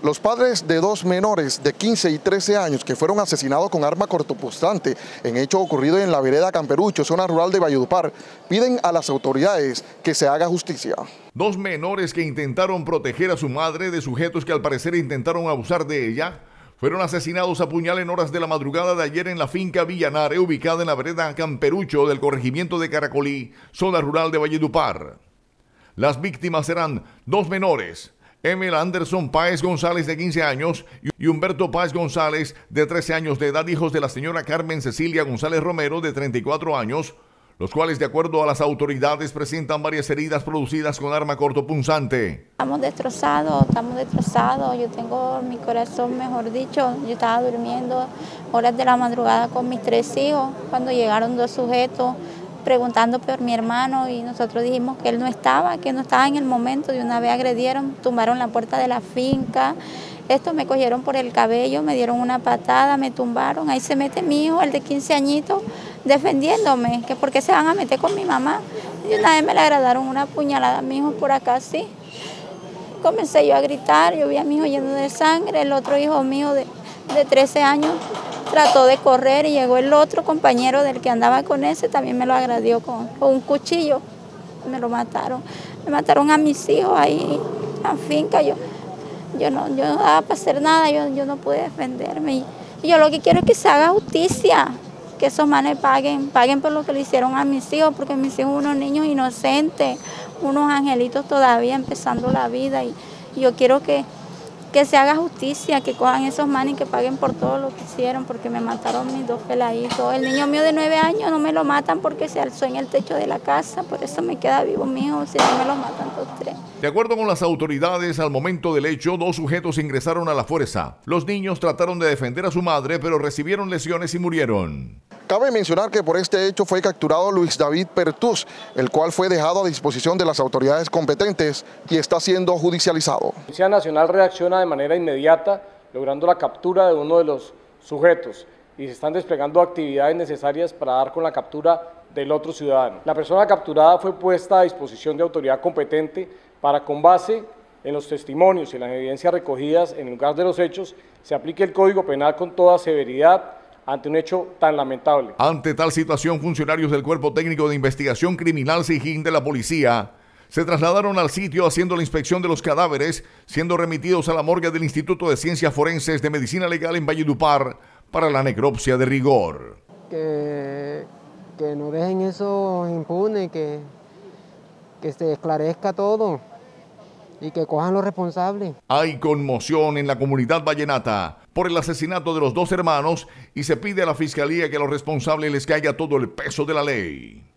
Los padres de dos menores de 15 y 13 años que fueron asesinados con arma cortopunzante en hecho ocurrido en la vereda Camperucho, zona rural de Valledupar, piden a las autoridades que se haga justicia. Dos menores que intentaron proteger a su madre de sujetos que al parecer intentaron abusar de ella fueron asesinados a puñal en horas de la madrugada de ayer en la finca Villanare, ubicada en la vereda Camperucho del corregimiento de Caracolí, zona rural de Valledupar. Las víctimas eran dos menores, Emil Anderson Páez González, de 15 años, y Humberto Páez González, de 13 años de edad, hijos de la señora Carmen Cecilia González Romero, de 34 años, los cuales, de acuerdo a las autoridades, presentan varias heridas producidas con arma cortopunzante. Estamos destrozados. Yo tengo mi corazón, mejor dicho, yo estaba durmiendo horas de la madrugada con mis tres hijos, cuando llegaron dos sujetos preguntando por mi hermano y nosotros dijimos que él no estaba, en el momento. De una vez agredieron, tumbaron la puerta de la finca, me cogieron por el cabello, me dieron una patada, me tumbaron. Ahí se mete mi hijo, el de 15 añitos, defendiéndome, que por qué se van a meter con mi mamá. Y una vez me le agradaron una puñalada a mi hijo por acá, así. Comencé yo a gritar, yo vi a mi hijo lleno de sangre, el otro hijo mío de 13 años trató de correr y llegó el otro compañero del que andaba con ese, también me lo agredió con un cuchillo, me lo mataron. Me mataron a mis hijos ahí en la finca, yo no daba para hacer nada, yo no pude defenderme. Y yo lo que quiero es que se haga justicia, que esos manes paguen por lo que le hicieron a mis hijos, porque mis hijos son unos niños inocentes, unos angelitos todavía empezando la vida, y yo quiero que se haga justicia, que cojan esos manes y que paguen por todo lo que hicieron, porque me mataron mis dos peladitos. El niño mío de 9 años no me lo matan porque se alzó en el techo de la casa, por eso me queda vivo mi hijo, si no me lo matan los tres. De acuerdo con las autoridades, al momento del hecho, dos sujetos ingresaron a la fuerza. Los niños trataron de defender a su madre, pero recibieron lesiones y murieron. Cabe mencionar que por este hecho fue capturado Luis David Pertús, el cual fue dejado a disposición de las autoridades competentes y está siendo judicializado. La Policía Nacional reacciona de manera inmediata, logrando la captura de uno de los sujetos, y se están desplegando actividades necesarias para dar con la captura del otro ciudadano. La persona capturada fue puesta a disposición de autoridad competente para, con base en los testimonios y las evidencias recogidas en el lugar de los hechos, se aplique el Código Penal con toda severidad ante un hecho tan lamentable. Ante tal situación, funcionarios del Cuerpo Técnico de Investigación Criminal SIJIN de la policía se trasladaron al sitio haciendo la inspección de los cadáveres, siendo remitidos a la morgue del Instituto de Ciencias Forenses de Medicina Legal en Valledupar para la necropsia de rigor. Que no dejen eso impune, que se esclarezca todo y que cojan los responsables. Hay conmoción en la comunidad vallenata por el asesinato de los dos hermanos y se pide a la Fiscalía que a los responsables les caiga todo el peso de la ley.